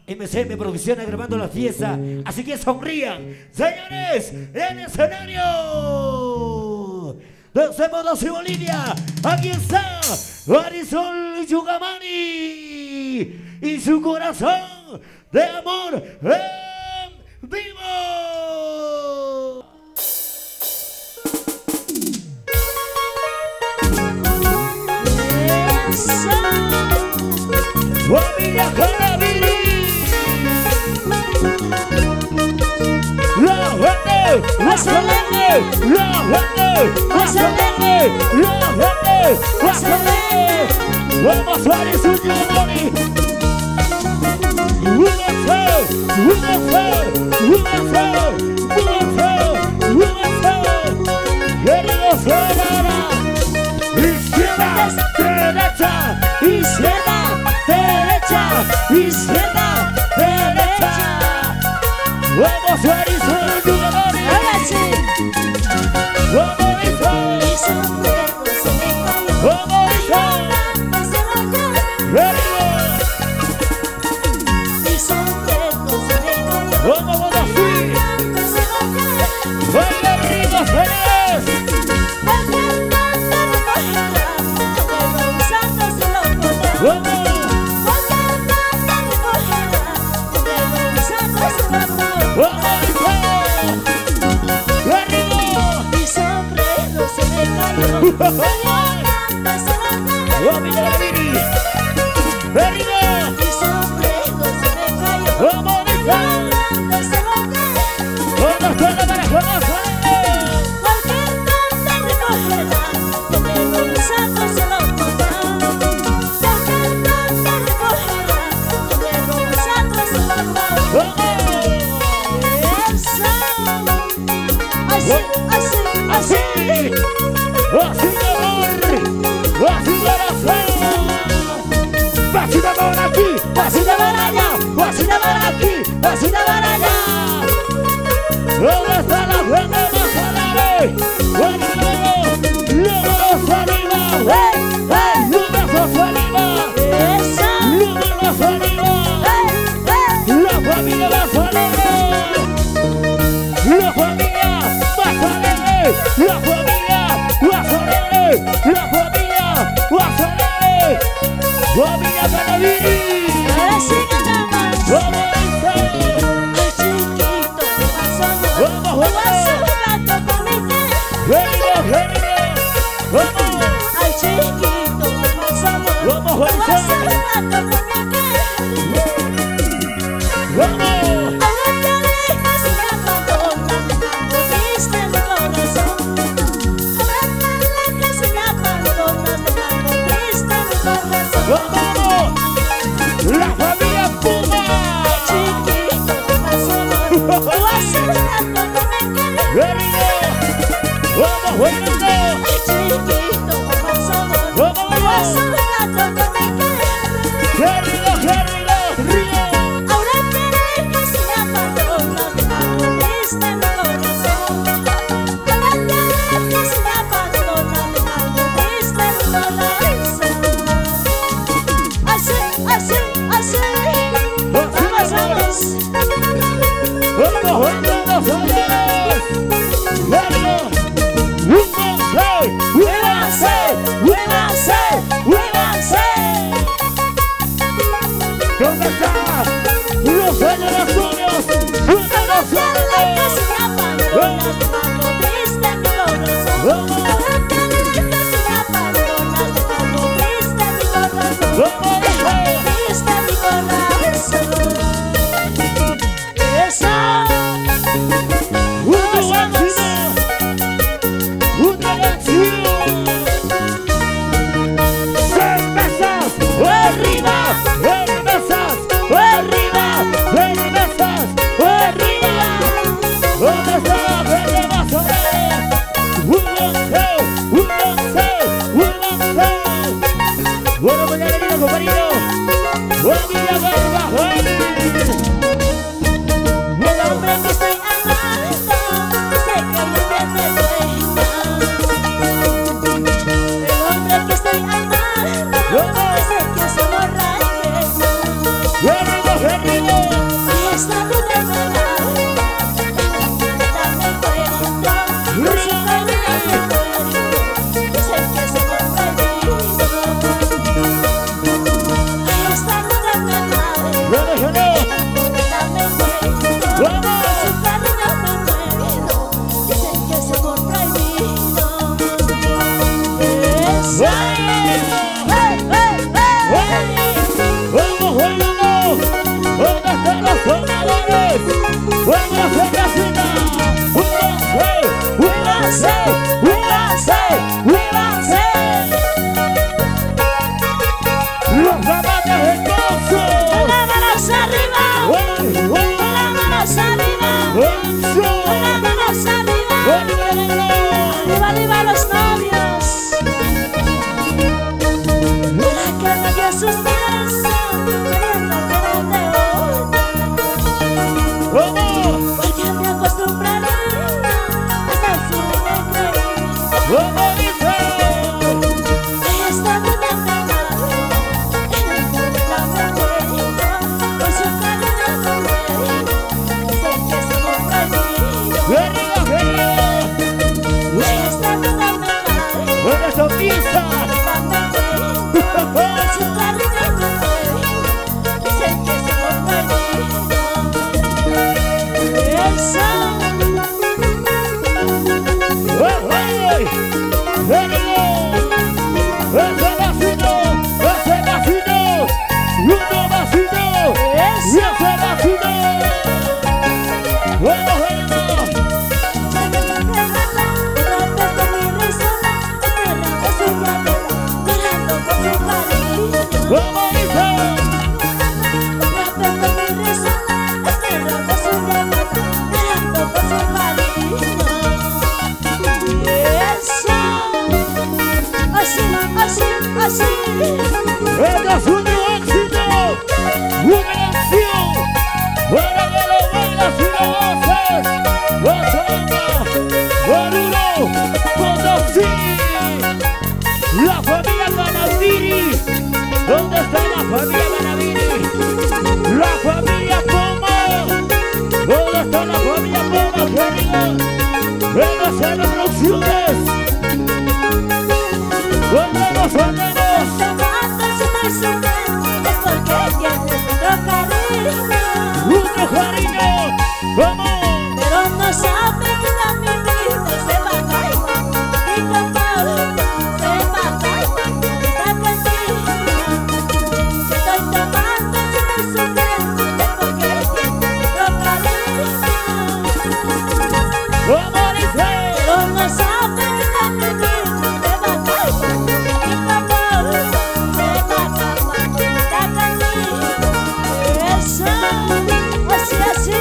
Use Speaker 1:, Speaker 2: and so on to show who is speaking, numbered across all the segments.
Speaker 1: MCM Producciones grabando la fiesta. Así que sonrían, señores, en el escenario. Desde Potosí, Bolivia, aquí está Marisol Yugamani y su corazón de amor en vivo. Familia Carabini, la gente, la gente, la gente, la gente, la gente, la gente. Vamos a ver su Giovanni. Izquierda, derecha, izquierda, derecha, izquierda, derecha. Vamos a ver su Giovanni. Ahora sí. Vamos a ver su vamos a ver. ¡Vamos, vamos, sí! ¡Baila arriba, señores! ¡Vamos! ¿Dónde está la gente más alegre? ¡Números arriba! ¡Números arriba! ¡Números arriba! ¡La familia más alegre! ¡La familia más alegre! ¡La familia más alegre! ¡La familia más alegre! ¡Familia Carabini!
Speaker 2: Ahora sí cantamos.
Speaker 1: ¡Vamos!
Speaker 2: Ay chiquito, vamos amor.
Speaker 1: Vamos,
Speaker 2: vamos a hacer un rato con mi
Speaker 1: vamos.
Speaker 2: Ahora te alejas y me abandonas, dejando triste mi corazón. Ahora te alejas y me abandonas, dejando triste mi corazón.
Speaker 1: Vamos, la familia Puma.
Speaker 2: Ay chiquito, vamos amor. Vamos a hacer un rato con mi
Speaker 1: vamos, bueno.
Speaker 2: Ay chiquito, vamos amor. Vamos a hacer un rato con mi ahora te dejas y me abandonas, dejando triste mi corazón. Ahora te dejas y me abandonas, dejando triste mi corazón. Así, así, así. Vamos, vamos.
Speaker 1: Vamos, vamos, vamos.
Speaker 2: Arriba los novios. La que me dio sus besos, queriendo quererte. Porque me acostumbraré a estar su negro. Ella está muy enamorada, por su cariño me sé que es amor prohibido.
Speaker 1: Esta fue un éxito, una canción para que lo bailas y lo haces. Guachamba, Guarulo, Potosí, la familia Canaviri. ¿Dónde está la familia Canaviri? La familia Poma. ¿Dónde está la familia Poma, queridos? Vengas a las producciones. ¡Volvemos, volvemos! ¡Otro cariño! ¡Vamos!
Speaker 2: Pero no sabe que la mi vida se va a caer. Y como se va a caer, está contigo. Si estoy tomando, si estoy sufriendo, es porque tiene otro cariño.
Speaker 1: ¡Vamos, dice!
Speaker 2: Pero no sabe que la mi vida se va a caer. Y como se va a caer, está contigo. Eso, así.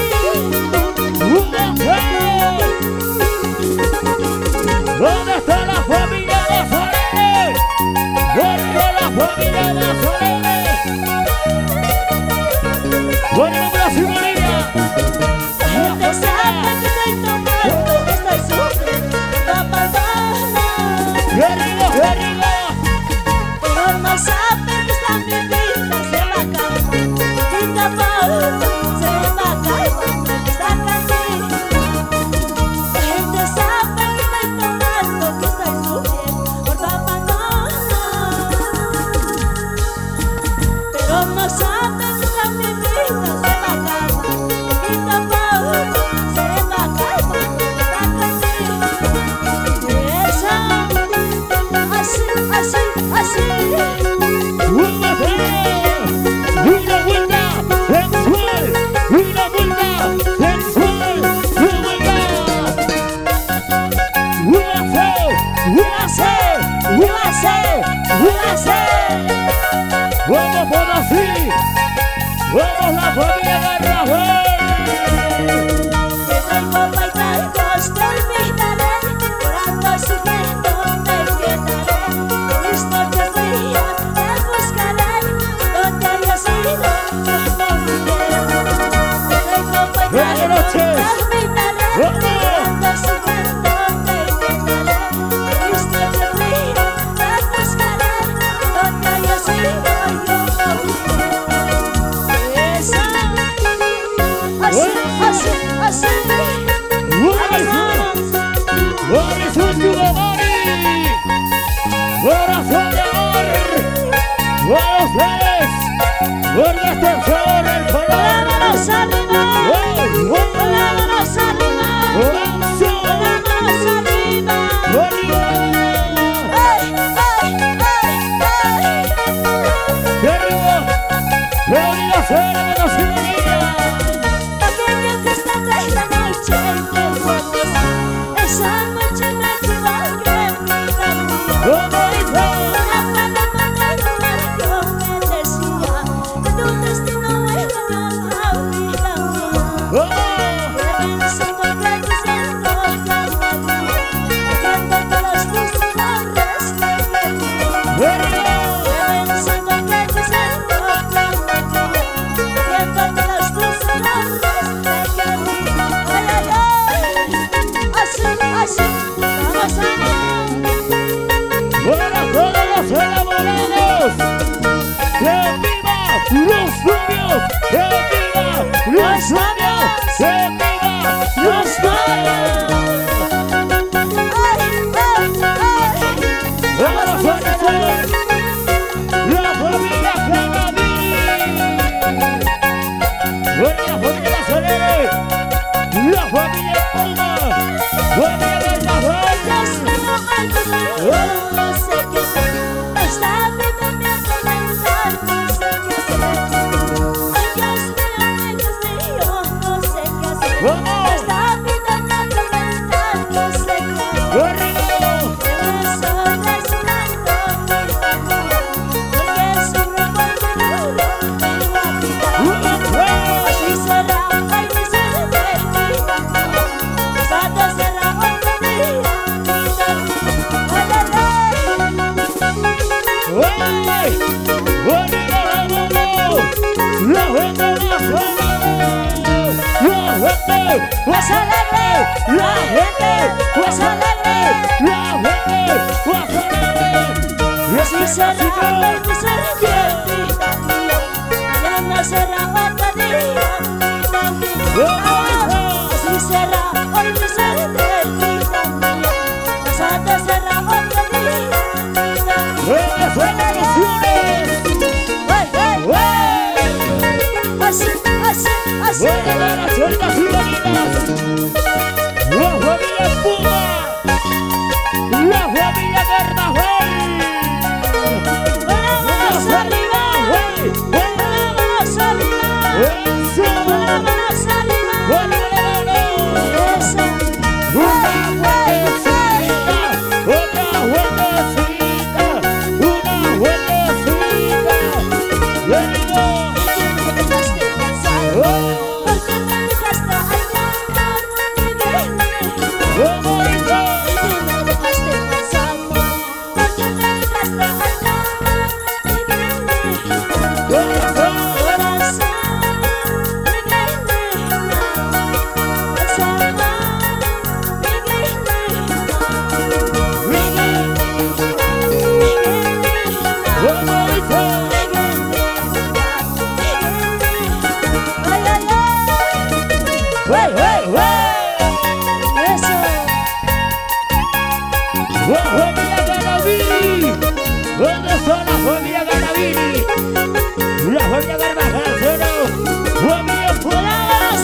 Speaker 1: ¿Dónde está la familia Nazarene? ¡Arriba la familia Nazarene! ¡Ponemos la figurilla!
Speaker 2: No sabe que estoy tomando, que estoy sufriendo, abandono.
Speaker 1: ¡Arriba, arriba!
Speaker 2: Pero no sabe que esta mi vida se va a acabar. Y tampoco se va a acabar, está contigo. La gente sabe que estoy tomando, que estoy sufriendo por tu abandono. Pero no sabe que esta mi vida se va a acabar. Y tampoco se va a acabar, está contigo. Y eso, así.
Speaker 1: ¡Una vuelta sensual! ¡Una vuelta sensual! ¡Vamos por así! ¡Vamos la familia de Rafael!
Speaker 2: Te traigo bailando, te olvidaré. Llorando, sufriendo, te quedaré. Mis noches frías te buscaré. Donde hayas ido, yo te olvidaré. Te traigo bailando, te olvidaré. Llorando, sufriendo, te quedaré. Mis noches frías te buscaré. Donde hayas ido, yo te olvidaré. Esa
Speaker 1: Flores, porque este favor el
Speaker 2: Con las manos arriba, con las manos arriba, con las manos arriba. ¡Ay, ay, ay, ay!
Speaker 1: ¡Qué rico! ¡Qué bonita suena, menos y bonita!
Speaker 2: Aquella fiesta de la noche en que fuimos, esa noche me tuvo que mirar.
Speaker 1: ¡Como hizo!
Speaker 2: Una paloma de radio me decía que tu destino era la vida mía.
Speaker 1: ¡Oh!
Speaker 2: Pensando que diciendo que todos tus errores que cometí.
Speaker 1: ¡Qué rico!
Speaker 2: Pensando que diciendo que todos tus errores que cometí. Ay, ay, ay, así, así, vamos a
Speaker 1: ¡Para todos los enamorados! ¡Que viva los novios! ¡Que viva los novios! ¡Que viva los novios! ¡Vamos a hacer la familia Canavini! ¡Bueno, la familia Solere! ¡La familia Palma! ¡Familia Bernabé!
Speaker 2: No sé qué hacer, esta vida me atormenta, no sé qué hacer. Ay, Dios mío, no sé qué hacer.
Speaker 1: ¡Vamos!
Speaker 2: Esta vida me atormenta, no sé qué hacer.
Speaker 1: ¡Corrido!
Speaker 2: Me sobra esperando mi familia, porque sufro por duro mi vida. Así será, ay, mi ser de mi familia. Pasado será otro día, mi
Speaker 1: ¡Ay! ¡Bonita, vámonos! ¡La gente más alegre! ¡La gente más alegre! ¡La gente más alegre! ¡La gente más alegre!
Speaker 2: así será, ay, mi ser de mi familia. Mañana será otro día, mi familia. Así será, hoy mi ser de mi familia. Pasado será otro día, mi familia.
Speaker 1: ¡Venezuela ilusiones!
Speaker 2: ¡Ay, ay!
Speaker 1: ¡Ay!
Speaker 2: Así, así, así.
Speaker 1: ¡Buenas las sueltas y bonitas! ¡La familia Puma! ¡La familia Carvajal!
Speaker 2: Con las manos arriba, con las manos arriba,
Speaker 1: ¡Eso!
Speaker 2: con las manos arriba.
Speaker 1: ¡Bueno!
Speaker 2: Esa.
Speaker 1: Una vueltecita, otra vueltecita, una vueltecita. ¡Llegó!
Speaker 2: ¿Por qué me dejaste pensar?
Speaker 1: ¡Oh!
Speaker 2: ¿Por qué me dejaste engañar? Vivirme.
Speaker 1: ¡Cómo hizo!
Speaker 2: ¿Por qué me dejaste pensando? ¿Por qué me dejaste engañar? Vivirme.
Speaker 1: ¡Corazón!
Speaker 2: Corazón, vivirme. Esa
Speaker 1: ¡Cómo hizo! ¡Hey, hey, hey! ¡La familia Canavini! ¿Dónde está la familia Canavini? ¡La familia Carvajal, cero! ¡Familia Puma!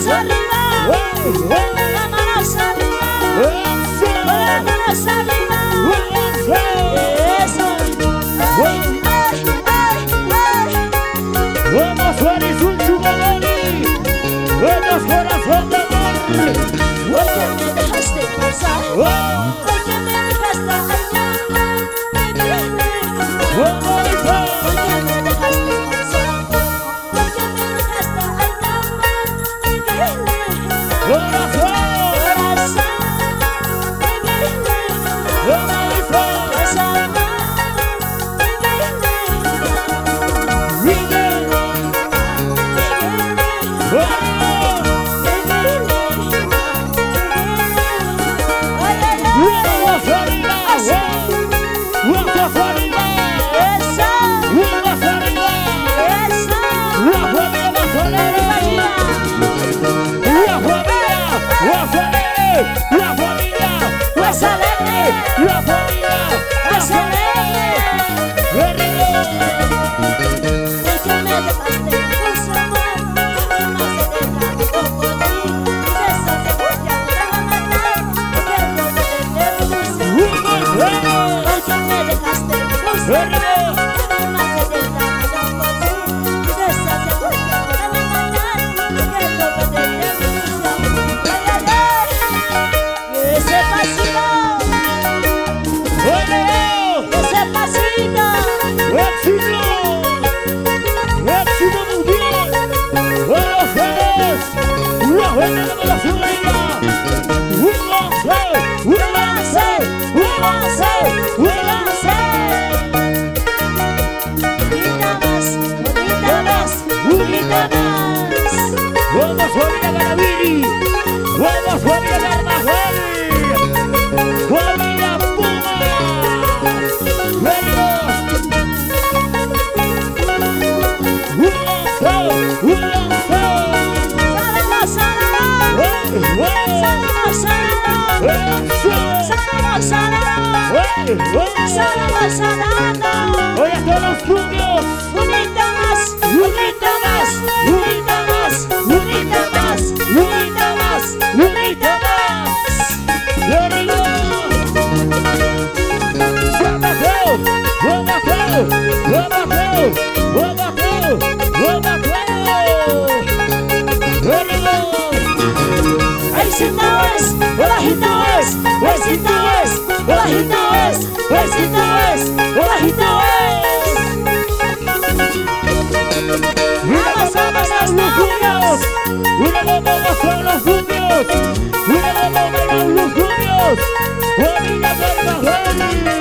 Speaker 1: ¡Vamos, Suárez, un chupadori! ¡Vamos, corazón de amor!
Speaker 2: ¿Por qué me dejaste pasar?
Speaker 1: ¡Oh!
Speaker 2: ¿Por qué me dejaste engañar? Vivirme.
Speaker 1: ¡Cómo hizo!
Speaker 2: ¿Por qué me dejaste pensando? ¿Por qué me dejaste engañar? Vivirme.
Speaker 1: ¡Corazón!
Speaker 2: Corazón, vivirme.
Speaker 1: ¡Cómo hizo!
Speaker 2: Esa mano, vivirme.
Speaker 1: ¡Miguel! ¡Vamos!
Speaker 2: Ay, ay, ay.
Speaker 1: ¡Vamos arriba! ¡Vamos arriba!
Speaker 2: Esa,
Speaker 1: ¡Vamos arriba!
Speaker 2: esa.
Speaker 1: ¡La familia Mazolere! ¡La familia Mazolere! ¡La familia Mazolere! ¡La familia Mazolere! ¡Qué rico! tenemos la familia. Vamos familia Canaviri, vamos familia Carvajal, familia Puma, hoy están los rubios.
Speaker 2: Unita más, unita más, unita más, unita más, unita más, unita más. Vamos, vamos, los novios.
Speaker 1: Una bomba son los rubios. Una bomba son los rubios. Familia Carvajal.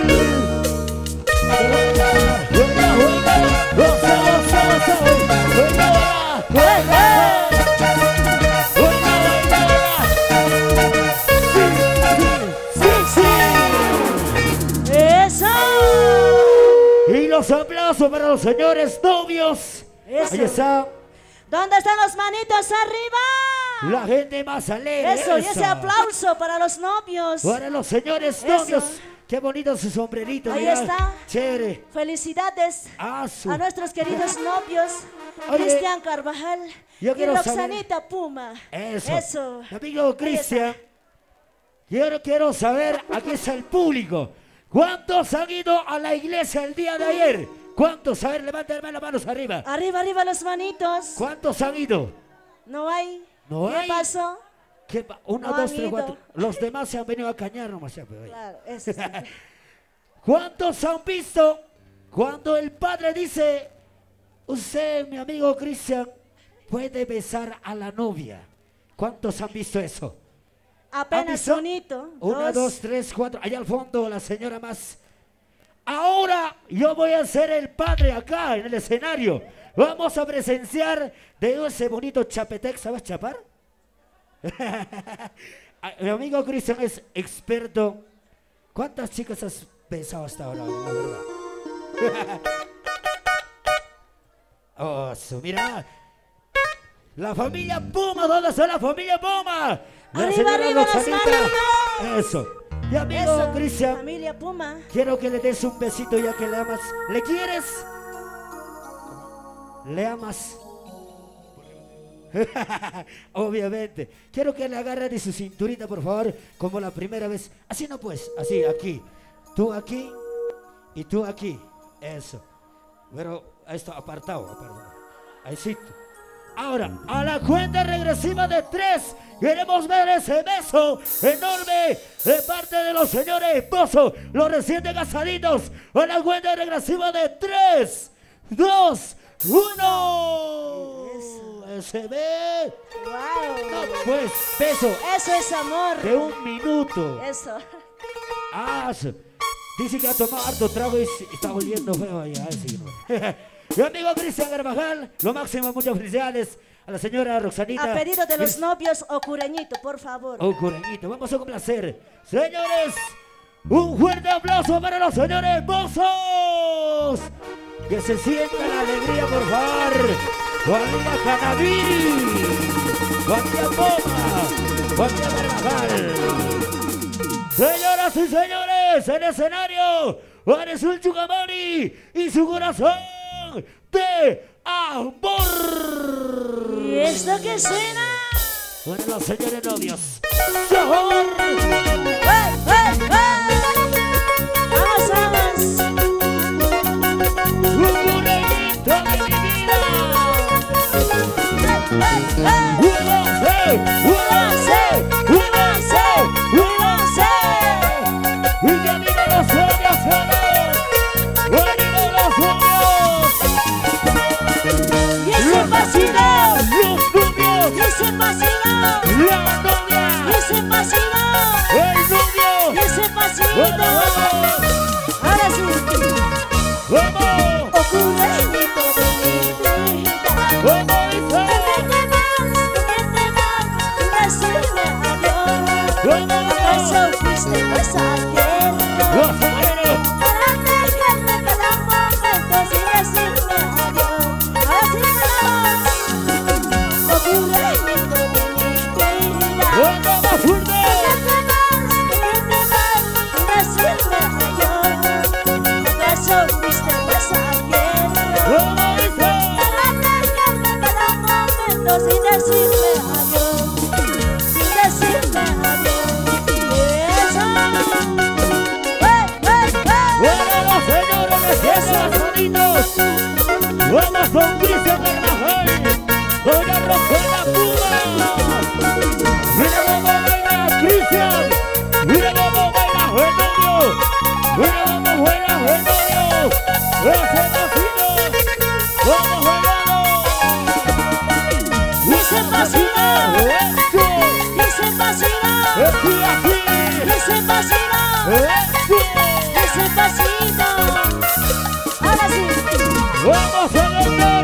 Speaker 2: Eso.
Speaker 1: Y los aplausos para los señores novios.
Speaker 2: Eso.
Speaker 1: Ahí está
Speaker 2: ¿Dónde están los manitos arriba?
Speaker 1: la gente más alegre.
Speaker 2: Eso, y ese aplauso para los novios.
Speaker 1: Para los señores
Speaker 2: Eso.
Speaker 1: novios. Qué bonito su sombrerito.
Speaker 2: Ahí
Speaker 1: mira.
Speaker 2: está.
Speaker 1: Chévere.
Speaker 2: Felicidades a nuestros queridos novios,
Speaker 1: Oye,
Speaker 2: Cristian Carvajal
Speaker 1: yo
Speaker 2: y
Speaker 1: quiero
Speaker 2: Roxanita Puma.
Speaker 1: Eso. Mi amigo Cristian, quiero saber, aquí está el público. ¿Cuántos han ido a la iglesia el día de ayer? ¿Cuántos? A ver, levanten las manos arriba.
Speaker 2: Arriba, arriba los manitos.
Speaker 1: ¿Cuántos han ido?
Speaker 2: No hay.
Speaker 1: ¿No
Speaker 2: ¿Qué
Speaker 1: hay?
Speaker 2: pasó?
Speaker 1: Uno,
Speaker 2: No
Speaker 1: dos,
Speaker 2: han
Speaker 1: tres,
Speaker 2: ido.
Speaker 1: cuatro. Los demás se han venido a cañar nomás. Ya, pero,
Speaker 2: Claro, eso sí.
Speaker 1: ¿Cuántos han visto cuando el padre dice, usted, mi amigo Cristian, puede besar a la novia? ¿Cuántos han visto eso?
Speaker 2: Apenas
Speaker 1: visto?
Speaker 2: un hito.
Speaker 1: Una, dos, tres, cuatro. Allá al fondo, la señora más. Ahora yo voy a ser el padre acá en el escenario. Vamos a presenciar de ese bonito chapetec. ¿Sabes chapar? Mi amigo Cristian es experto. ¿Cuántas chicas has besado hasta ahora, la verdad? Oh, mira. La familia Puma, ¿dónde está la familia Puma? La
Speaker 2: Arriba,
Speaker 1: señora
Speaker 2: arriba, las
Speaker 1: Roxanita.
Speaker 2: manos.
Speaker 1: Eso. Mi amigo
Speaker 2: Eso,
Speaker 1: Cristian,
Speaker 2: familia Puma.
Speaker 1: quiero que le des un besito ya que le amas. ¿Le quieres? ¿Le amas? Obviamente. Quiero que le agarre de su cinturita, por favor, como la primera vez. Así no pues, así, aquí. Tú aquí y tú aquí. Eso. Pero esto apartado. Ahí sí. Ahora, a la cuenta regresiva de 3, queremos ver ese beso enorme de parte de los señores esposos, los recién casaditos. A la cuenta regresiva de 3, 2, 1. Se ve.
Speaker 2: Wow.
Speaker 1: No, pues, beso
Speaker 2: Eso es amor.
Speaker 1: de 1 minuto.
Speaker 2: Eso.
Speaker 1: Dice que ha tomado harto trago y está volviendo feo allá. Así, ¿no? Mi amigo Cristian Carvajal, lo máximo, muchas felicidades a la señora Roxanita.
Speaker 2: A pedido de los novios, Ocureñito, por favor.
Speaker 1: Ocureñito, vamos a complacer. Señores, un fuerte aplauso para los señores mozos. Que se sienta la alegría, por favor. Familia Canaviri, familia Poma, familia Carvajal. Señoras y señores, en escenario, Juárez un Chugamari y su corazón de amor.
Speaker 2: ¿Y esto qué suena?
Speaker 1: Bueno, los señores novios. ¡Sabor!
Speaker 2: ¡Hey, hey, hey! ¡Vamos, vamos!
Speaker 1: ¡Un cureñito de mi vida!
Speaker 2: ¡Hey, hey!
Speaker 1: ¡Únanse! ¡Únanse! ¡Únanse! ¡Únanse! ¡Y que viva los sueños, señor! ¡Viva los sueños!
Speaker 2: ¡Y ese vacilón!
Speaker 1: ¡Los novios!
Speaker 2: ¡Y ese vacilón! decirme adiós, sin decirme adiós. Eso.
Speaker 1: Bueno, señores, de fiesta, sonidos. Vamos con Cristian Carvajal, doña Rosana Puma. Mira cómo baila Cristian, mira cómo baila Genorio, mira cómo baila Genorio. Ese vecino, vamos bailando.
Speaker 2: Dice vacina,
Speaker 1: Eso,
Speaker 2: dice vacina,
Speaker 1: aquí, aquí.
Speaker 2: dice vacina,
Speaker 1: Eso,
Speaker 2: dice vacina. Ahora sí.
Speaker 1: vamos a bailar.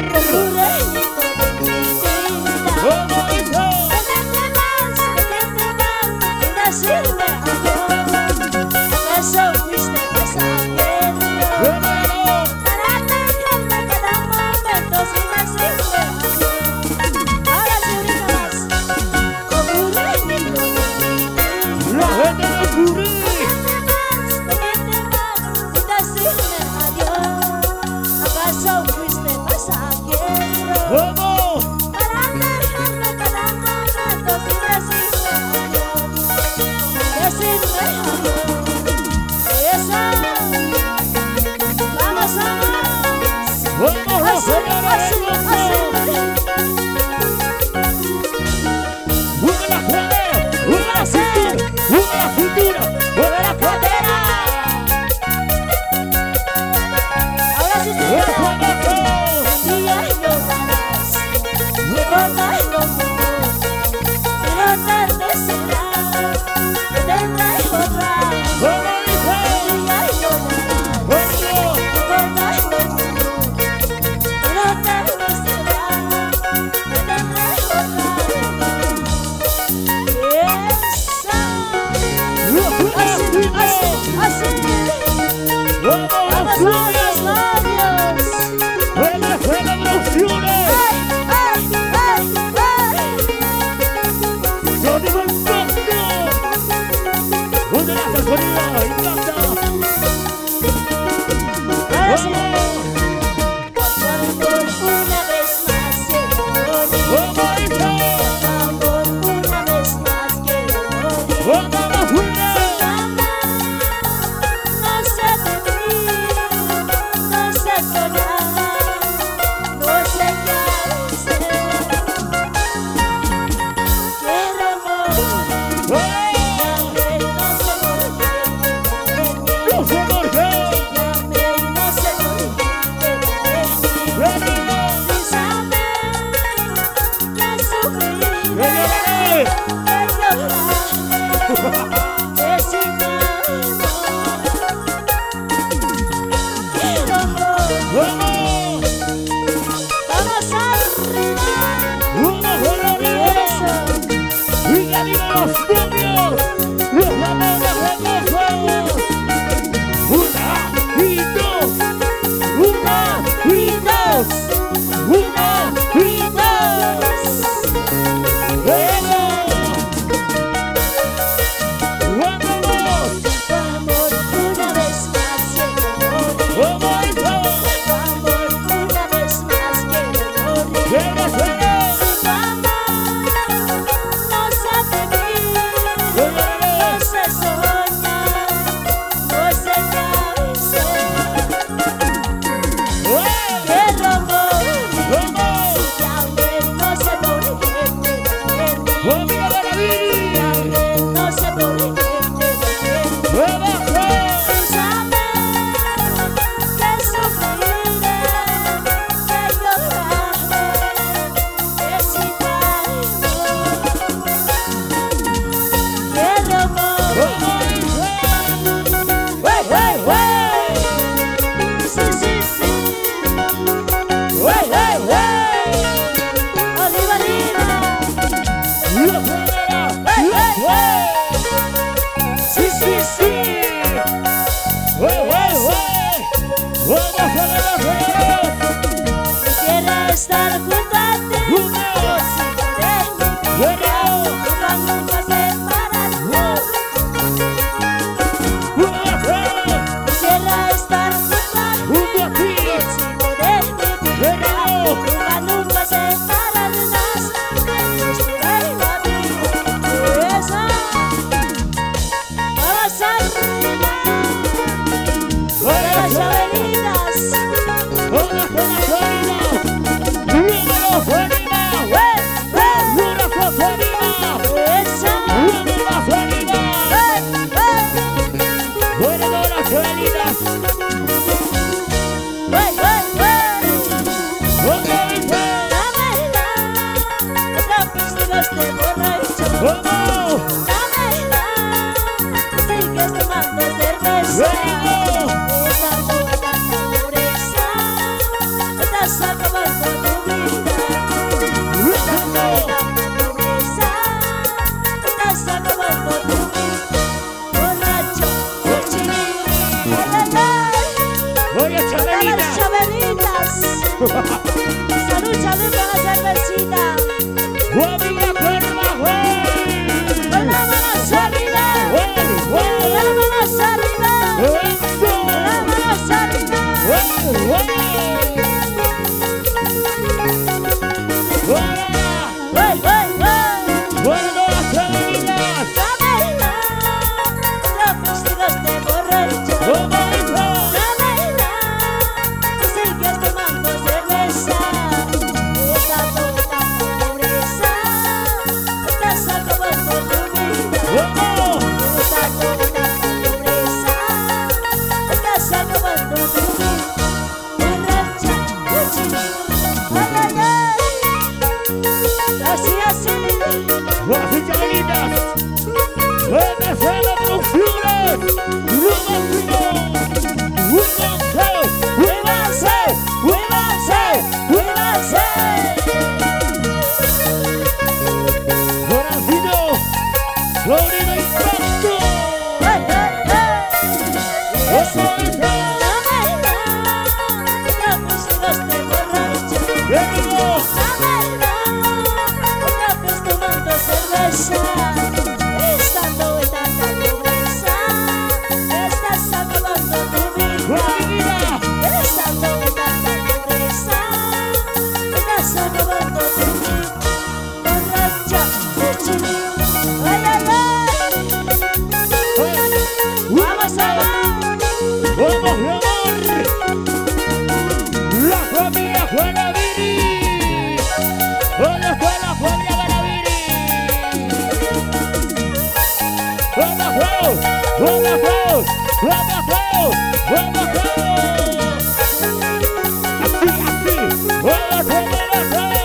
Speaker 2: Vamos.
Speaker 1: Vamos eso.
Speaker 2: Decirme adiós, eso fuiste pasajero.
Speaker 1: Bueno,
Speaker 2: Para dejarme cada momento sin decirme adiós. Ahora sí, ahorita más. Ocurre mi
Speaker 1: la gente de Curí.
Speaker 2: sin decirme adiós. ¿Acaso fuiste pasajero?
Speaker 1: Vamos.
Speaker 2: Para dejarme cada momento sin decirme adiós. Decirme adiós. Esa. Vamos, vamos.
Speaker 1: Vamos, señores. Mueve la cadera, mueve la cintura, mueve la cintura, mueve la cadera.
Speaker 2: Ahora sí,
Speaker 1: Eso,
Speaker 2: señora.
Speaker 1: eso.
Speaker 2: Un día llorarás, recordando mundo, pero tarde será, que tendrás otra.
Speaker 1: Vamos, dice.
Speaker 2: Un día llorarás,
Speaker 1: Vamos.
Speaker 2: recordando mundo, pero tarde será, que tendrás otra. Esa. Así.
Speaker 1: Vamos,
Speaker 2: Vamos,
Speaker 1: labios.
Speaker 2: labios.
Speaker 1: Buena celebraciones.
Speaker 2: Ay, ay, ay.
Speaker 1: Johnny Montoto. Una de las sonidas, encanta.
Speaker 2: Ahora sí.
Speaker 1: Vamos.
Speaker 2: Por favor, una vez más quiero morir.
Speaker 1: Vamos, hijo.
Speaker 2: Por favor, una vez más quiero morir.
Speaker 1: Vamos, afuera.
Speaker 2: Mamá, no sé vivir, no sé soñar, no sé qué hacer. Quiero morir,
Speaker 1: ¡Eh!
Speaker 2: no sé por qué.
Speaker 1: ¡No sé por qué!
Speaker 2: Llamé y no sé por qué te dejé.
Speaker 1: ¡Bueno!
Speaker 2: Sin saber que sufrir,
Speaker 1: ¡Que lloraré!
Speaker 2: que llorar, que sin amor. Quiero morir.
Speaker 1: ¡Vamos!
Speaker 2: Vamos arriba.
Speaker 1: ¡Una buena vida!
Speaker 2: Eso.
Speaker 1: ¡Y ya vienen los novios! ¡Los amores de los juegos! ¡Una y dos! ¡Una y dos! ¡Una y dos! ¡Bueno! ¡Vámonos!
Speaker 2: Tu amor una vez más quiero morir.
Speaker 1: ¡Vamos, hijo!
Speaker 2: Tu amor una vez más quiero morir.
Speaker 1: ¡Quiero ser!
Speaker 2: Sin tu amor no sé vivir,
Speaker 1: ¡Que lloraré!
Speaker 2: no sé soñar, no sé qué hacer. Quiero morir.
Speaker 1: ¡Vamos!
Speaker 2: Y aunque no sé por qué te dejé.
Speaker 1: ¡Amiga de la vida!
Speaker 2: No sé por qué te dejé.
Speaker 1: ¡Vamos!
Speaker 2: Sin saber que sufriré, que lloraré, que sin tu amor. Quiero morir. Sí, sí, sí. Arriba, arriba.
Speaker 1: Sí, sí, sí. Vamos a ver.
Speaker 2: Quisiera estar junto a ti. Nunca, nunca separarnos. Quisiera estar junto a ti. Sin poder mi vida. Nunca, nunca separarnos. este borracho.
Speaker 1: ¡Vamos!
Speaker 2: Dámela, sigues tomando cerveza. Esta pobreza, estás acabando tu vida. Esta pobreza, estás acabando tu vida. Borracho, cochino,
Speaker 1: Oye, Chabelita.
Speaker 2: Chabelitas. Salud, salud con la cervecita.
Speaker 1: ¡Guamilla Carvajal!
Speaker 2: Con las manos arriba. Con las manos arriba. Con las manos arriba. ¡Wey, wey, wey!
Speaker 1: ¡Bueno, Chabelitas!
Speaker 2: Dámela, los vestidos de borracho. Dámela, tú sigues tomando cerveza. Esta pobreza, estás acabando tu vida.
Speaker 1: ¡Vamos!
Speaker 2: Esta pobreza, estás acabando tu vida. Borracha, cochina, ay, ay, ay. Así, así.
Speaker 1: ¡Así, Chabelitas! ¡Venezuela Producciones! ¡Romántico!
Speaker 2: ¡Muévanse! ¡Muévanse! ¡Muévanse!
Speaker 1: ¡Corancito! ¡Florida Impacto!
Speaker 2: ¡Hey, hey, hey!
Speaker 1: ¡Eso es!
Speaker 2: ¡Dámela! ¡Los vestidos de borracho!
Speaker 1: ¡Qué rico!
Speaker 2: ¡Dámela! ¡Estás tomando cerveza! Estando en tanta pobreza, estás acabando tu vida.
Speaker 1: ¡Guamilla!
Speaker 2: Estando en tanta pobreza, estás acabando tu vida. Borracha, cochina, ay, ay, ay. Vamos, vamos.
Speaker 1: ¡Vamos, mi amor! ¡La familia Guanabiri! ¿Dónde está la familia Guanabiri? ¡Vamos, vamos! ¡Vamos, vamos! ¡Vamos, vamos! ¡Vamos, vamos! ¡Así, así! ¡Vamos, vamos, vamos!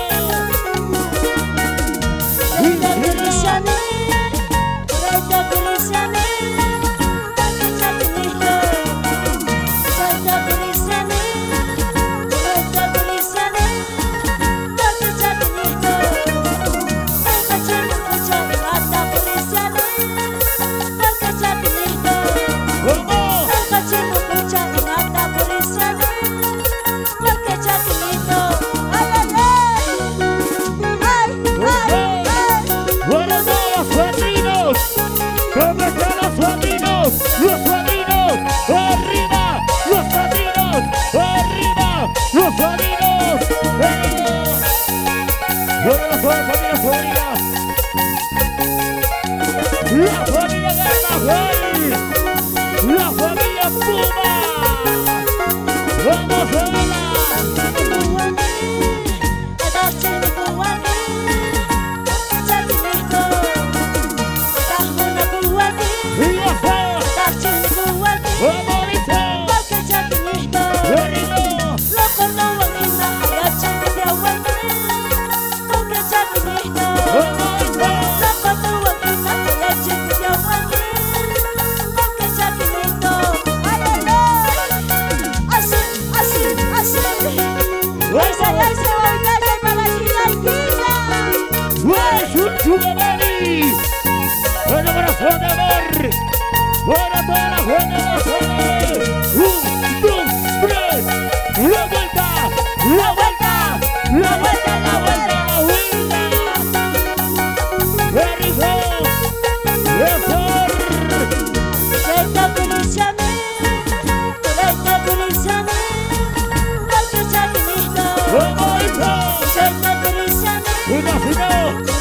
Speaker 2: Renta Feliciane, Renta Feliciane, Renta Chatinito. Renta Feliciane, Renta Feliciane, Renta Chatinito. Renta Chimucucha, Renta Feliciane, Renta Chatinito.
Speaker 1: ¡Vamos!
Speaker 2: Renta Chimucucha, Renta Feliciane, Renta Chatinito. Ay, ay, ay. Ay, ay, ay.
Speaker 1: ¡Buenos días, padrinos! ¿Cómo están los padrinos? ¡Los padrinos! ¡Arriba! ¡Los padrinos! ¡Arriba! ¡Los padrinos! ¡Bueno, las familias favoritas! ¡La familia Carvajal! ¡La familia Puma! ¡Vamos a verla! ¡Viva Feo! ¡Vamos, Lisa! ¡Venimos! ¡Vamos, Lisa! ¡Chubamani! ¡Bueno, corazón de amor! ¡Bueno, toda la gente de la zona! ¡Un, dos, tres! ¡La vuelta! ¡La vuelta! ¡La vuelta! ¡La vuelta! ¡La vuelta! ¡Very good! ¡Eso! ¡Vamos, eso! ¡Imagino!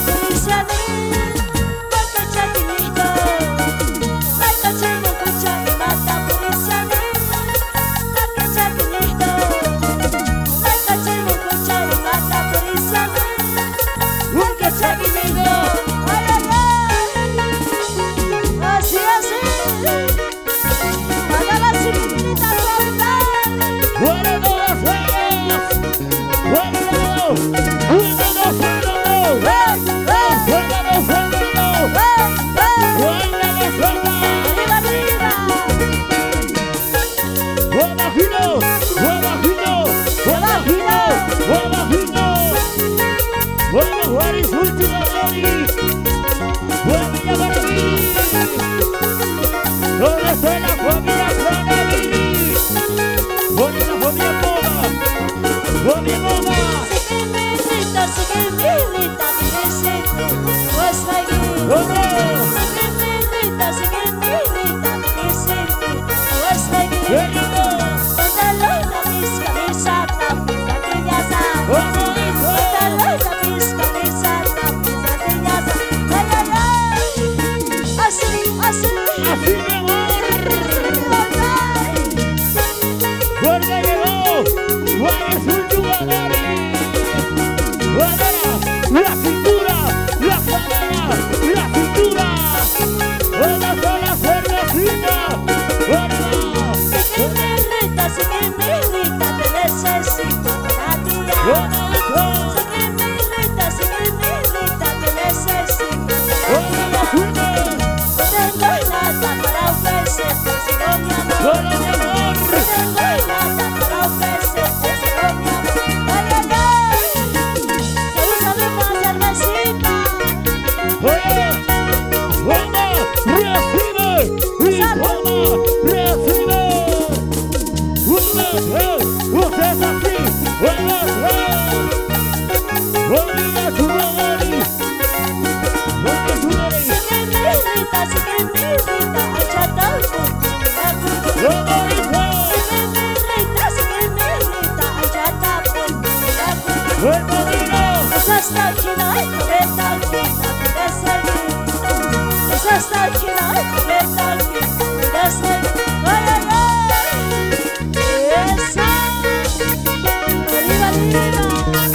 Speaker 2: Así, así. Para la chiquitita soltar.
Speaker 1: ¡Bueno, todas ellas! ¡Bueno, ¡Uno, dos, uno, dos! ¿Dónde está la familia Canaví? ¿Dónde la familia Moda? ¡Familia Moda! Así mi amor. Porque llegó la cintura, la cadera, la cintura. ¿Dónde está la cervecita?
Speaker 2: Si que me irrita, te necesito para ti. Si que me irrita, te necesito para ti. No tengo nada para ofrecerte, solo mi amor. No tengo nada para ofrecerte, solo mi amor. Ay, ay, ay, se usa de más cervecita.
Speaker 1: Oye, recibe, usted es así, olvida tu Rodri.
Speaker 2: Si que me irrita, échate al punto. Si que me irrita, échate al punto. Es hasta el final, vete al final, puedes seguir. Es hasta el final, vete al final, puedes seguir. Ay, ay, ay, esa, arriba, arriba.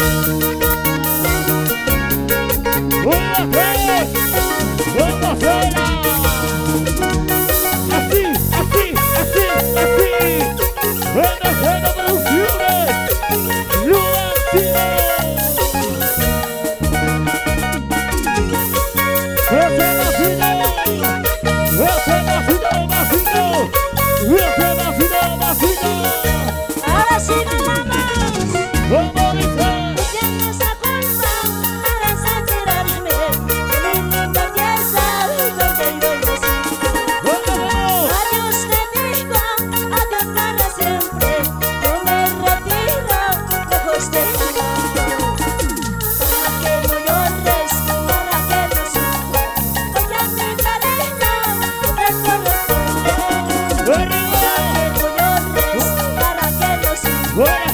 Speaker 2: Ahora sí nos vamos. Tienes la culpa para saturarme de mi linda pieza donde yo nací. Adiós te digo, adiós para siempre. Yo me retiro lejos de ti. Para que no llores, para que no sufras, porque a mi cariño no te corresponde. Para que no llores, para que no sufras.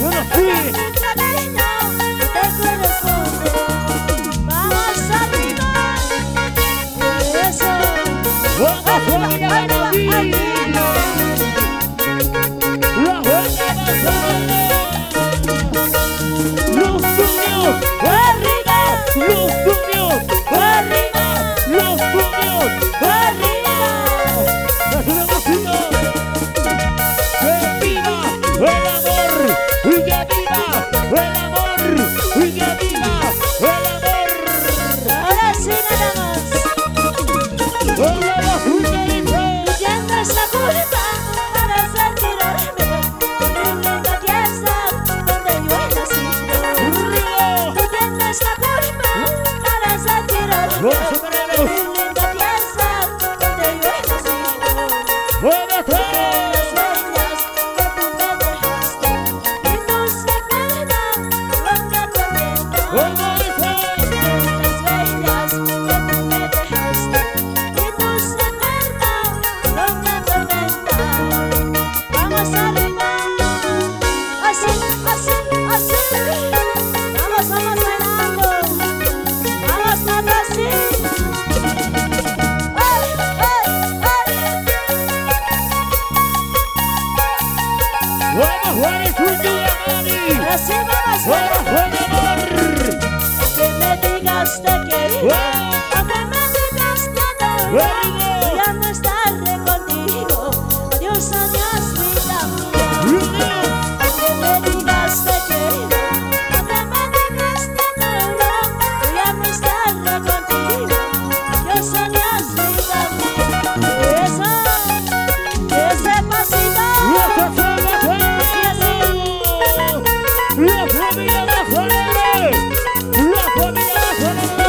Speaker 2: Aunque me digas te quiero, aunque me digas te adoro, ya no estaré contigo. Adiós, adiós, vida mía. Aunque me digas te quiero, aunque me digas te adoro, ya no estaré contigo. Adiós, adiós, vida mía. Ese pasito.
Speaker 1: La familia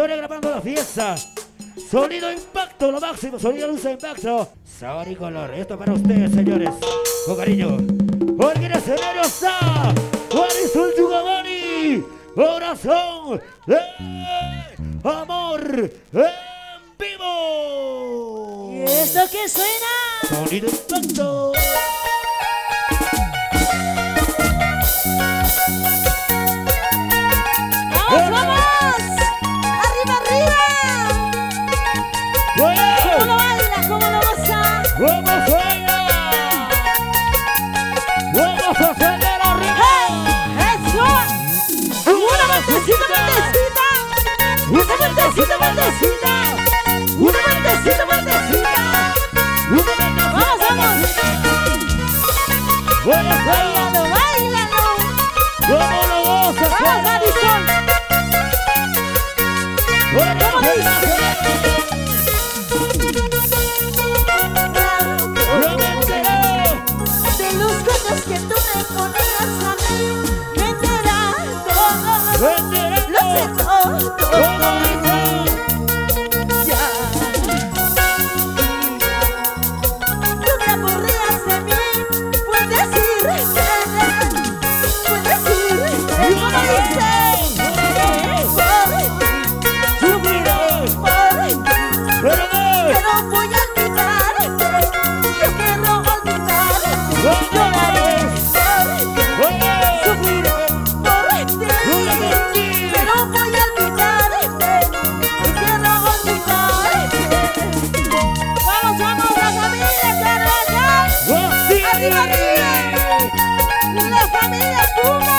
Speaker 1: Sonia grabando la fiesta. Sonido impacto, lo máximo. Sonido luz impacto. Sabor y color. Esto para ustedes, señores. Con cariño. Porque en el escenario está Marisol Yugabani. Corazón de amor en vivo.
Speaker 2: ¿Y esto qué suena?
Speaker 1: Sonido impacto.
Speaker 2: ¡Vamos, vamos! ¡Arriba, arriba! ¿Cómo lo baila? ¿Cómo lo goza?
Speaker 1: ¡Vamos a bailar! ¡Vamos a salir arriba!
Speaker 2: ¡Eso! ¡Una vueltecita, vueltecita! ¡Una vueltecita, vueltecita! ¡Una vueltecita, vueltecita! ¡Vamos, vamos! ¡Báilalo, báilalo!
Speaker 1: ¿Cómo lo gozas?
Speaker 2: ¡Vamos, Marisol! ¿Cómo dice? De los cuentos que tú me ponías a mí, me enteré todo, lo sé todo. Ya. Tú te aburrías de mí, puedes decirme, ¿cómo dices? Pero voy a olvidarte, yo quiero olvidarte, lloraré por ti, sufriré por ti, pero voy a olvidarte, yo quiero olvidarte. Vamos, vamos, la familia Caracas, arriba, arriba, la familia Puma,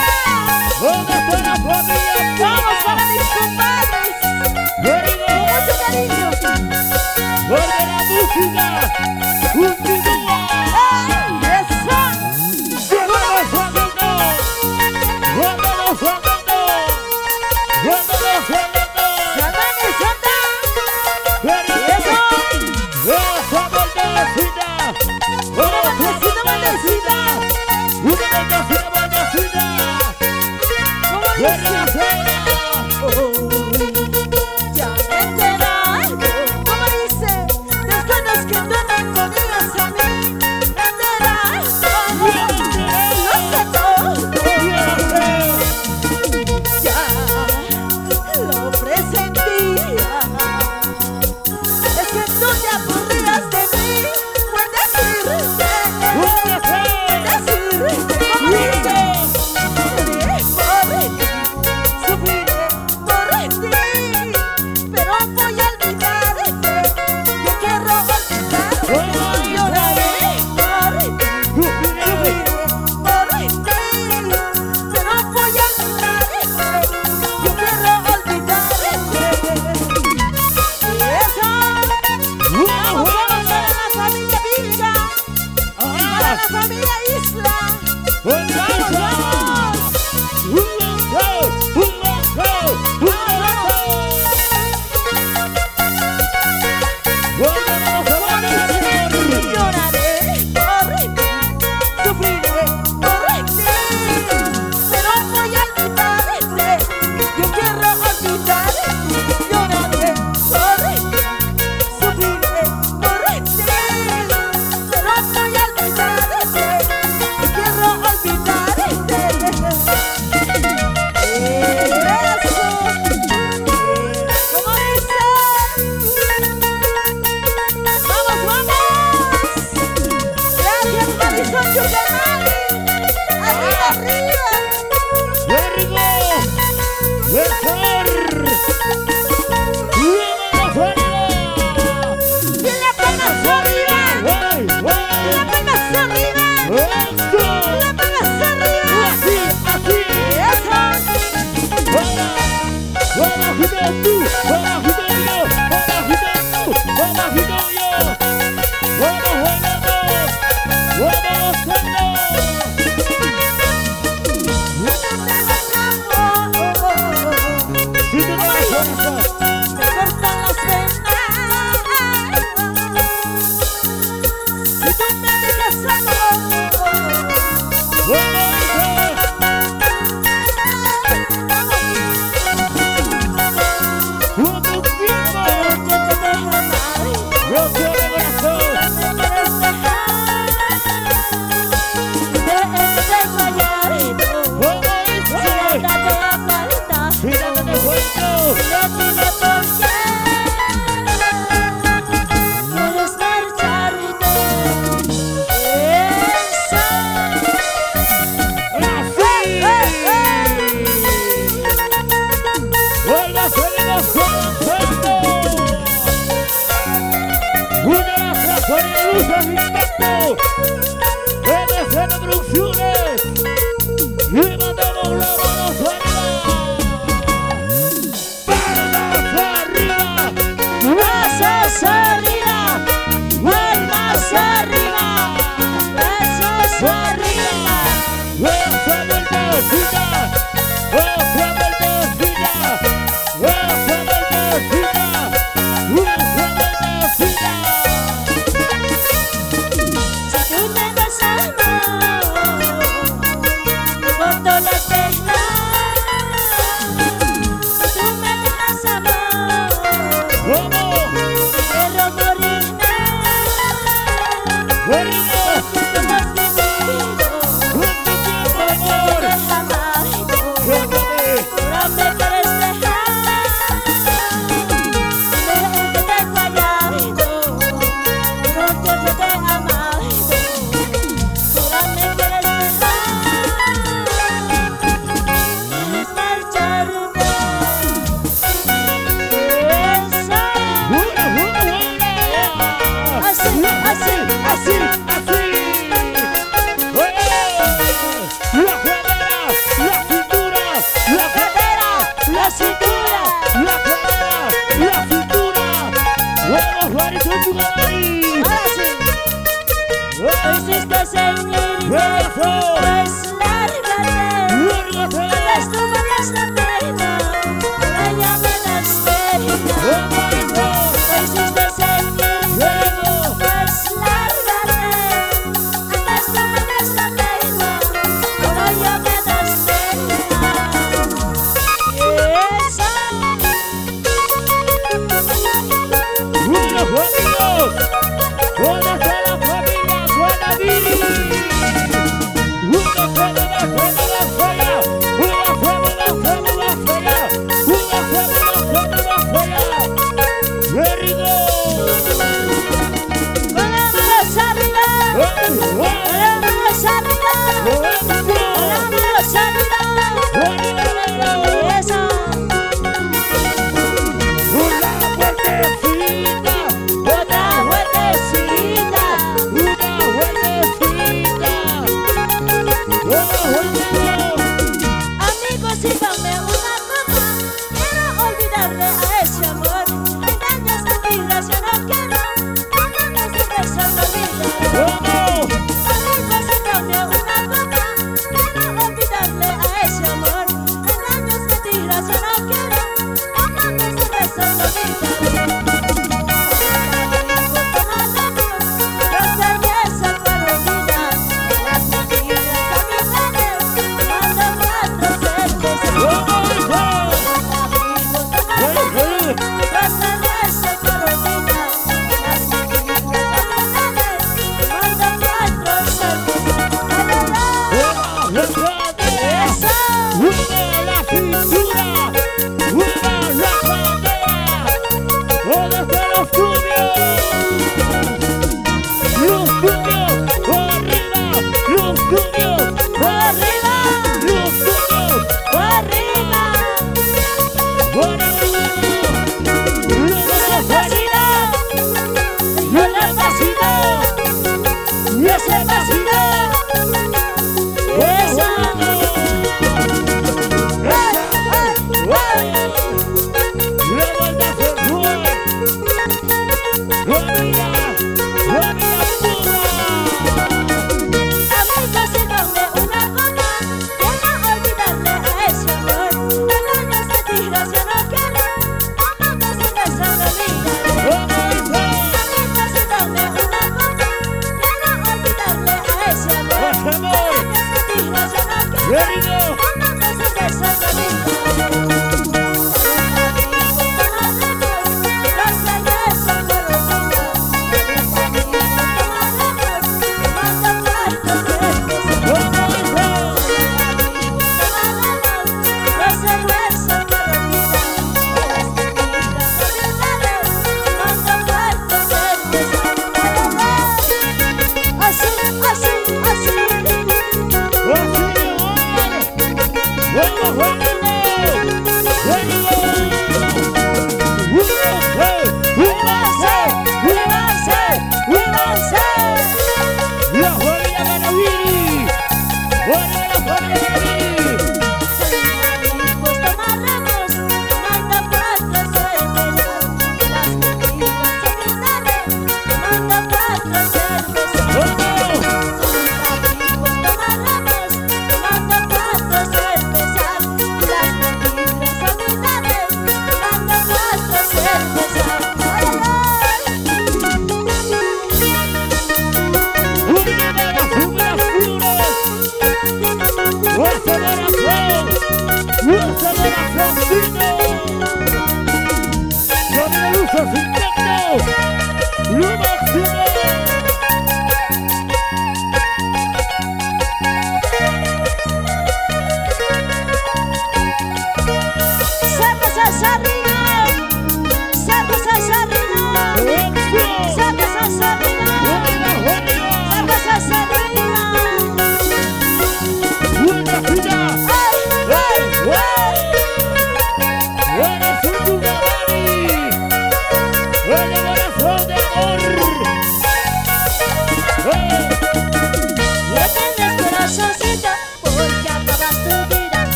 Speaker 2: vamos para mis compadres, con mucho cariño.
Speaker 1: ¡Porque la música continúa!
Speaker 2: ¡Eso!
Speaker 1: ¡Vámonos jugando! ¡Vámonos jugando! ¡Vámonos jugando!
Speaker 2: ¡Santana y Santa!
Speaker 1: ¡Eso! ¡Esa vueltecita!
Speaker 2: ¡Una vueltecita, vueltecita!
Speaker 1: ¡Una vueltecita, vueltecita!
Speaker 2: ¿Cómo dice? Ya me enteré, ¿cómo dice? Después que tú me ponías a mí, me enteré todo, lo sé todo. Ya lo presentía. Es que tú te aburrías de mí, por decirte, ¿cómo dice? Sufriré por ti, pero voy a olvidarte, yo quiero olvidarte, lloraré por ti, sufriré por ti, pero voy a olvidarte, yo quiero olvidarte. Y eso, vamos para la familia Vilga, para la familia Isla, vamos, vamos. Lloraré por ti, sufriré por ti, pero voy a olvidarte, yo quiero olvidarte, lloraré por ti, sufriré por ti, pero voy a olvidarte, yo quiero olvidarte. Eso, ¿cómo dice? ¡Vamos, vamos! ¡Gracias, Marisol Yugabani! ¡Arriba, arriba! ¡Y la palmas arriba! ¡Y la palmas arriba! ¡Y la palmas arriba! ¡Eso! Pues lárgate, antes tú me das la pena, ahora ya me das pena. Me hiciste sentir, pues lárgate, antes tú me das la pena, ahora ya me das pena.
Speaker 1: ¿Dónde está la familia Guanabiri? Una fea, very good.
Speaker 2: Con las manos arriba, con las manos arriba, con las manos arriba. Eso.
Speaker 1: Una vueltecita,
Speaker 2: Otra vueltecita. Amigos, sírvanme una copa. Quiero olvidarle a ese amor. Engaños, mentiras, yo no quiero. Amigos, cerveza, no olvidaré. Amigos, sírvanme una copa. Quiero olvidarle a ese amor. Engaños, mentiras, yo no quiero. Amigos, cerveza, no olvidaré.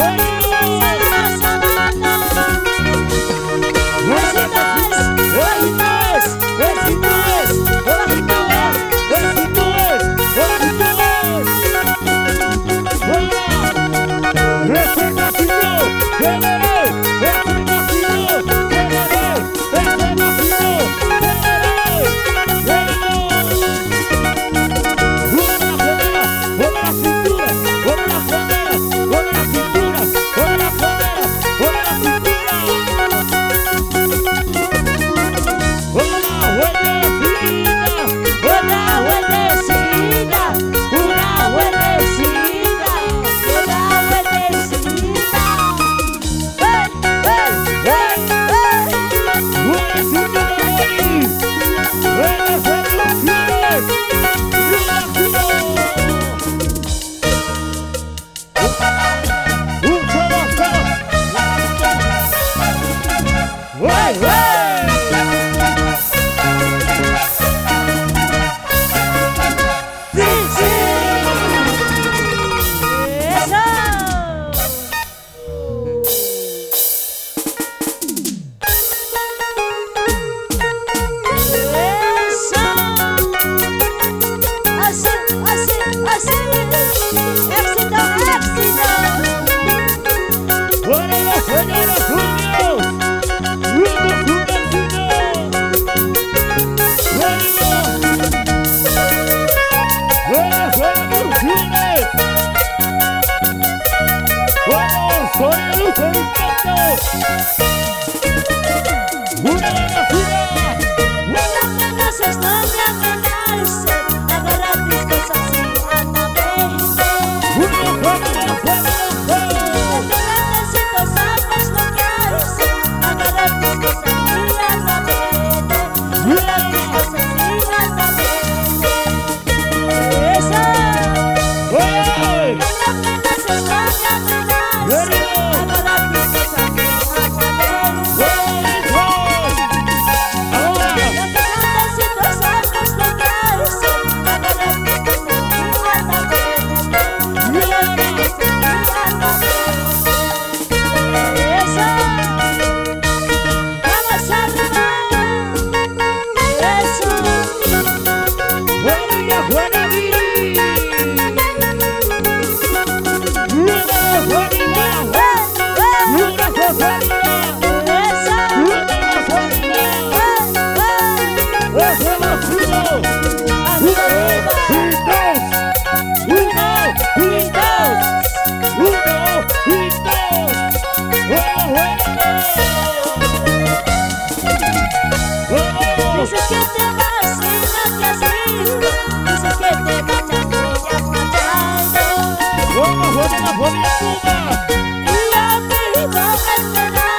Speaker 2: Vamos, vamos, vamos, vamos.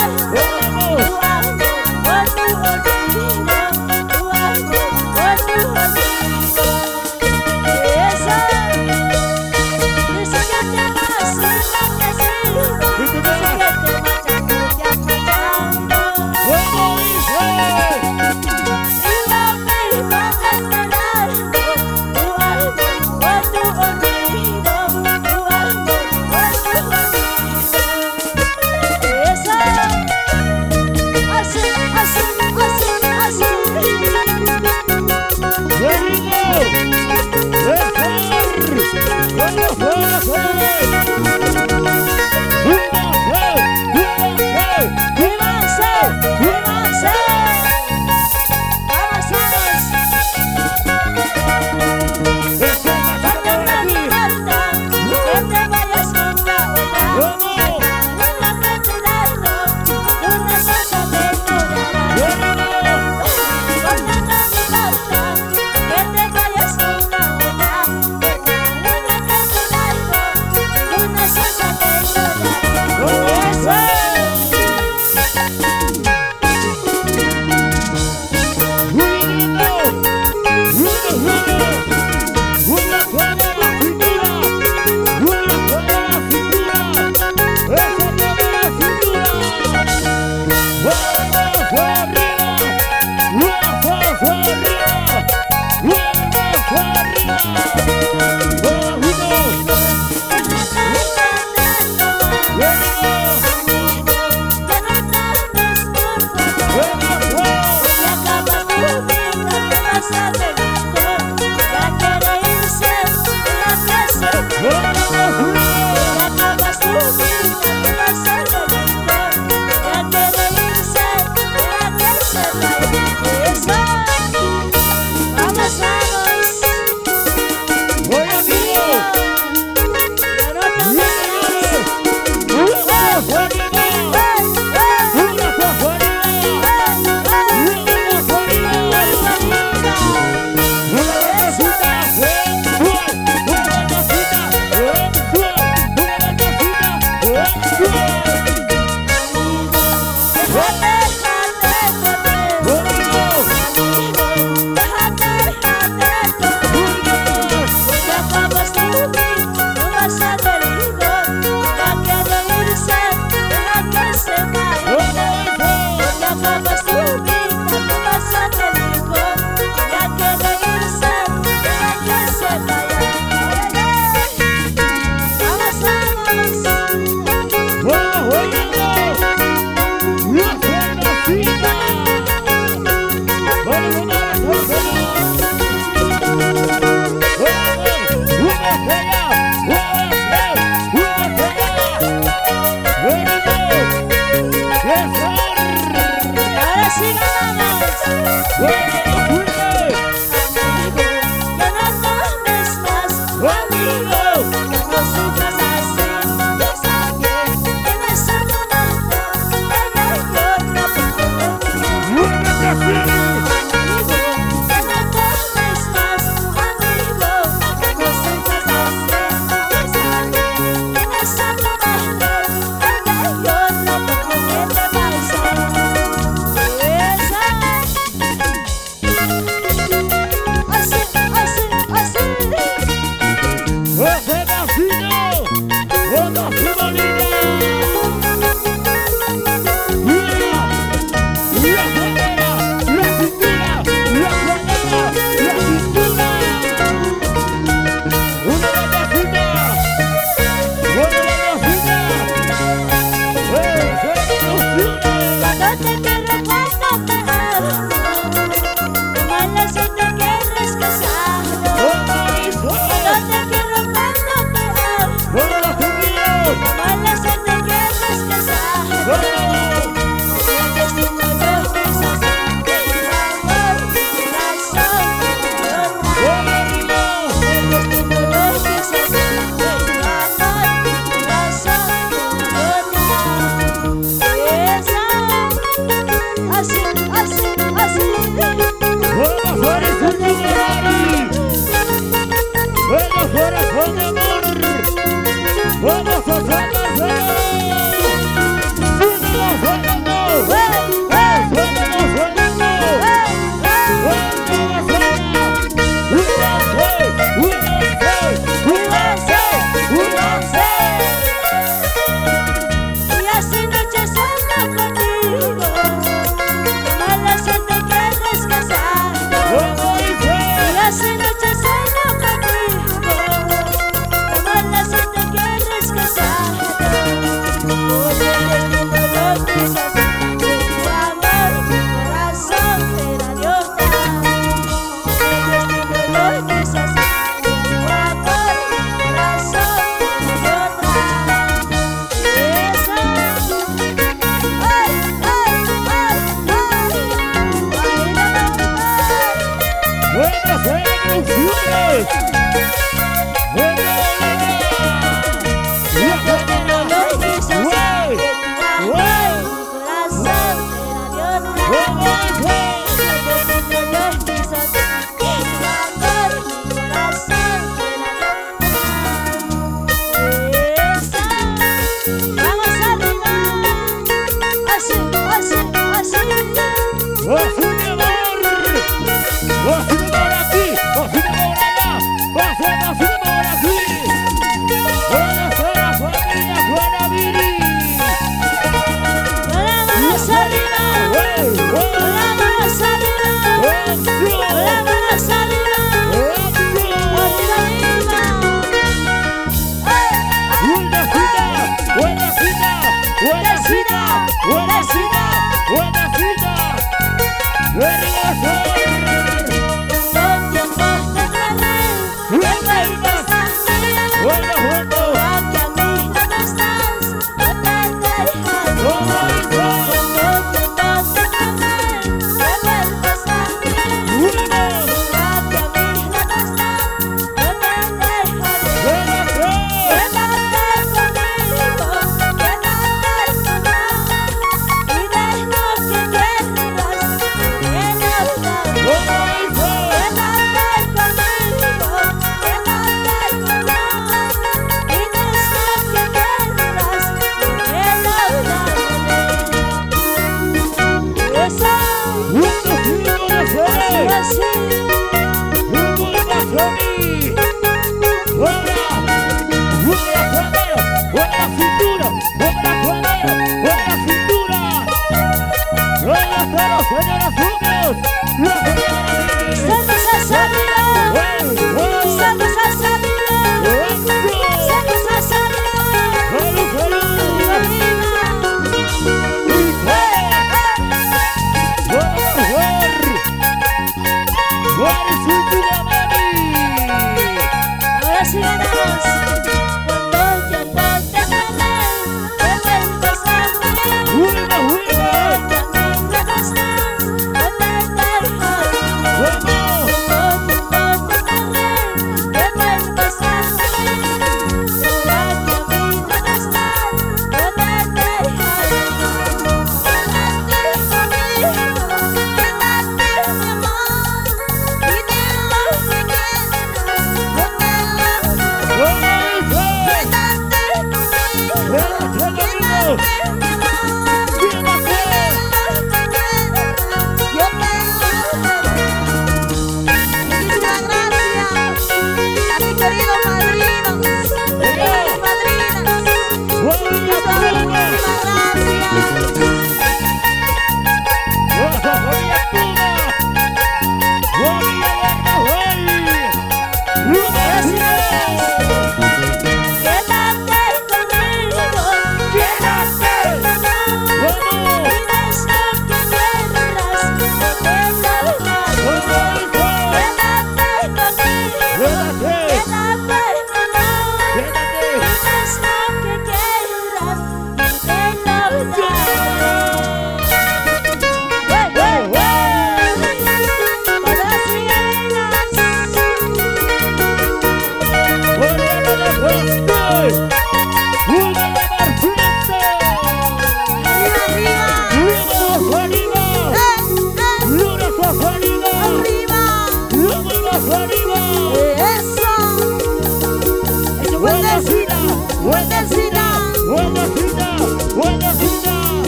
Speaker 1: Buena cita, buena cita, buena cita, buena cita.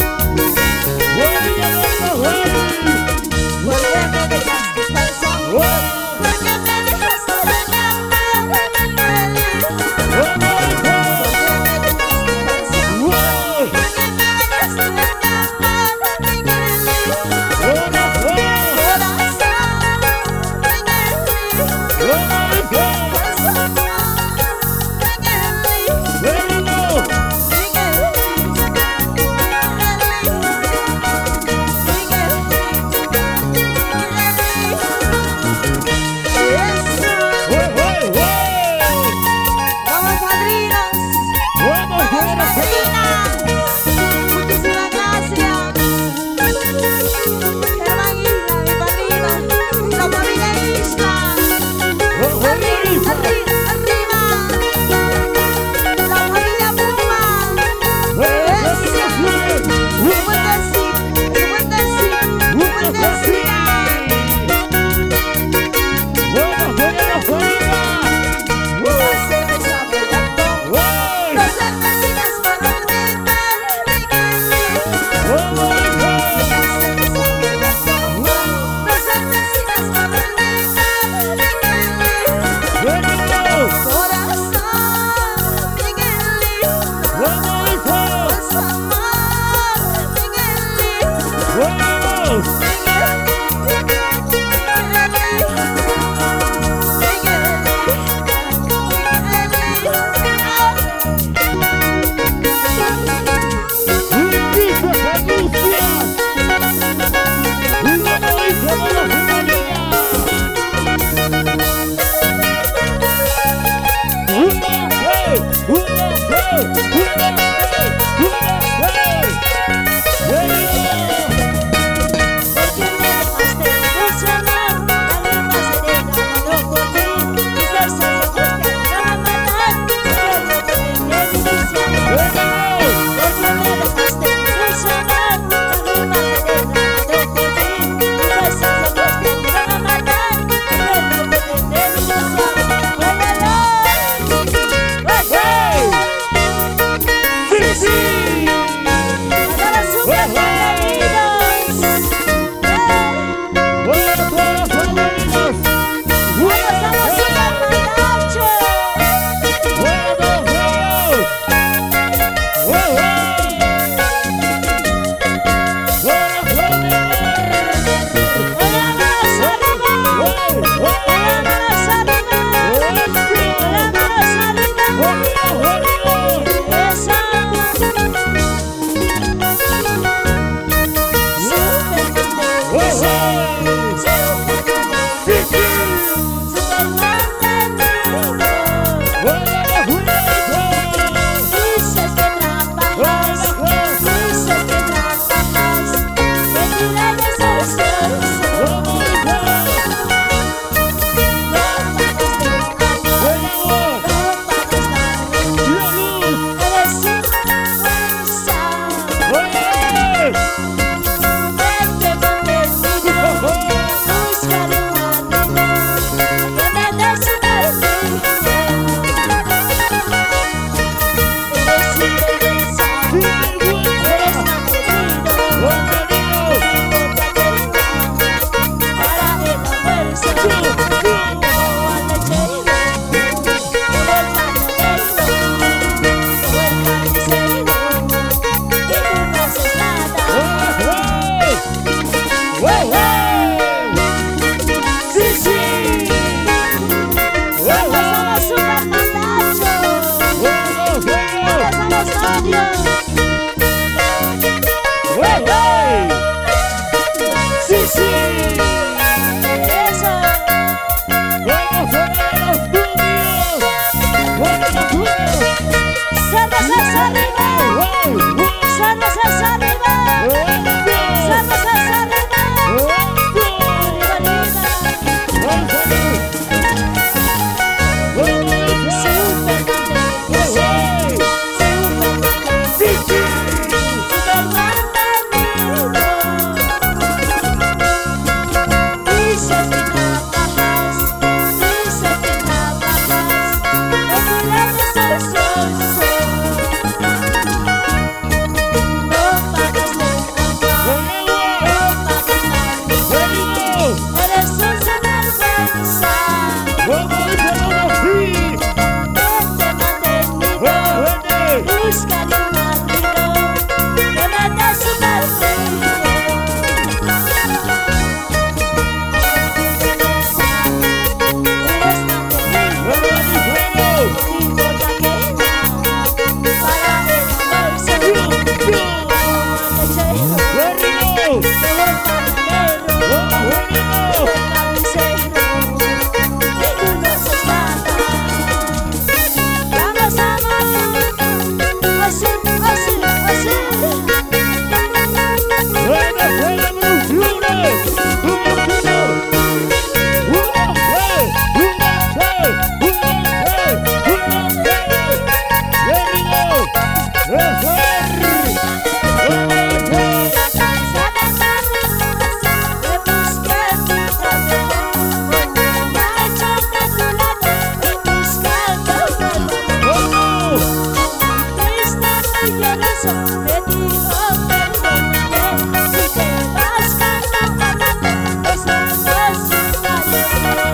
Speaker 2: me dijo perdóname. Si te vas cantando, estamos valiente.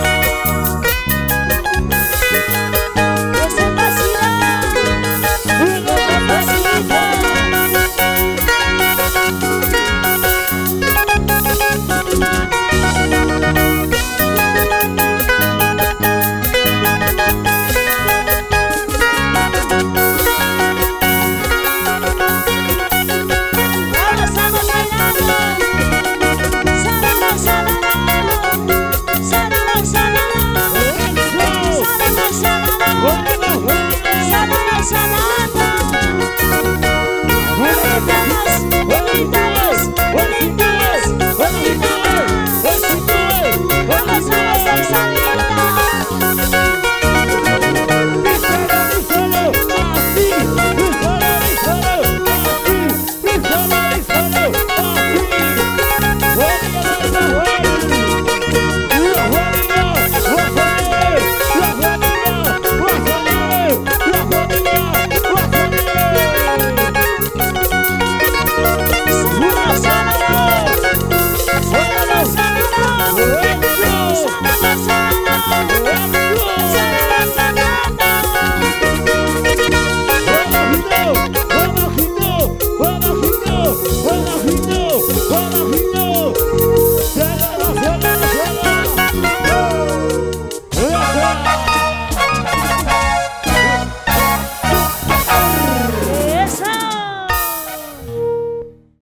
Speaker 2: Ese vacilón,
Speaker 1: Vamos,